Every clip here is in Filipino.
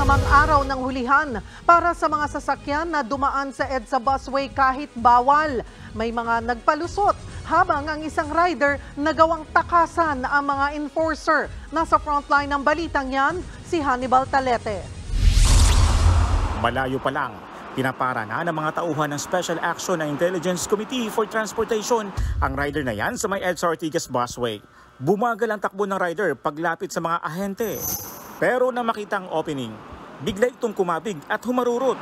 Ikalimamang araw ng hulihan para sa mga sasakyan na dumaan sa EDSA busway kahit bawal. May mga nagpalusot habang ang isang rider nagawang takasan ang mga enforcer. Nasa frontline ng balitang yan, si Hannibal Talete. Malayo pa lang, pinapara na ng mga tauhan ng Special Action ng Intelligence Committee for Transportation ang rider na yan sa may EDSA Ortigas busway. Bumagal ang takbo ng rider paglapit sa mga ahente. Pero na makita ang opening, bigla itong kumabig at humarurot.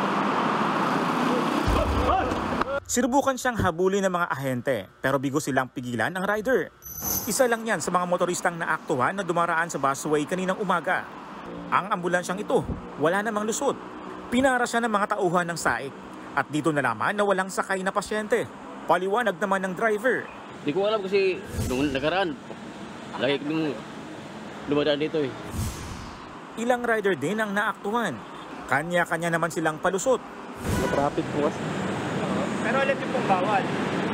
Sinubukan siyang habulin ng mga ahente pero bigo silang pigilan ang rider. Isa lang yan sa mga motoristang naaktuhan na dumaraan sa busway kaninang umaga. Ang ambulansyang ito, wala namang lusot. Pinara siya ng mga tauhan ng SAIC at dito nalaman na walang sakay na pasyente. Paliwanag naman ng driver. Di ko alam kasi nung nakaraan, lagi nung dumadaan dito eh. Ilang rider din ang naaktuhan. Kanya-kanya naman silang palusot. Traffic po kasi. Pero alam niyo pong bawal.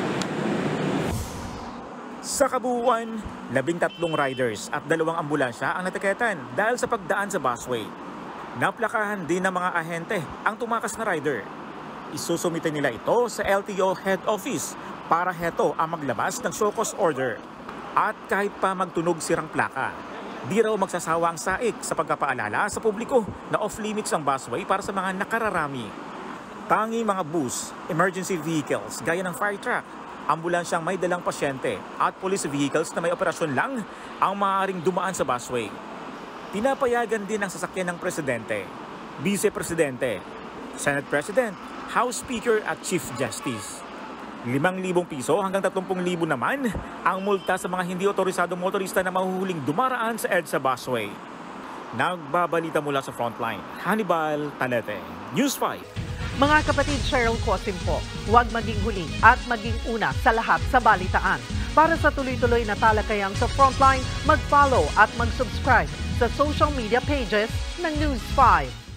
Sa kabuuan, 13 riders at 2 ambulansya ang natiketan dahil sa pagdaan sa busway. Naplakahan din ng mga ahente ang tumakas na rider. Isusumite nila ito sa LTO head office para heto ang maglabas ng show cause order. At kahit pa magtunog sirang plaka, di raw magsasawa ang SAIC sa pagpapaalala sa publiko na off-limits ang busway para sa mga nakararami. Tangi mga bus, emergency vehicles gaya ng fire truck, ambulansyang may dalang pasyente at police vehicles na may operasyon lang ang maaaring dumaan sa busway. Pinapayagan din ang sasakyan ng Presidente, Vice Presidente, Senate President, House Speaker at Chief Justice. 5,000 piso hanggang 30,000 naman ang multa sa mga hindi otorisadong motorista na mahuhuling dumaraan sa EDSA busway. Nagbabalita mula sa frontline, Hannibal Talete, News 5. Mga kapatid, Cheryl Cosim po, huwag maging huli at maging una sa lahat sa balitaan. Para sa tuloy-tuloy na talakayan sa frontline, mag-follow at mag-subscribe sa social media pages ng News 5.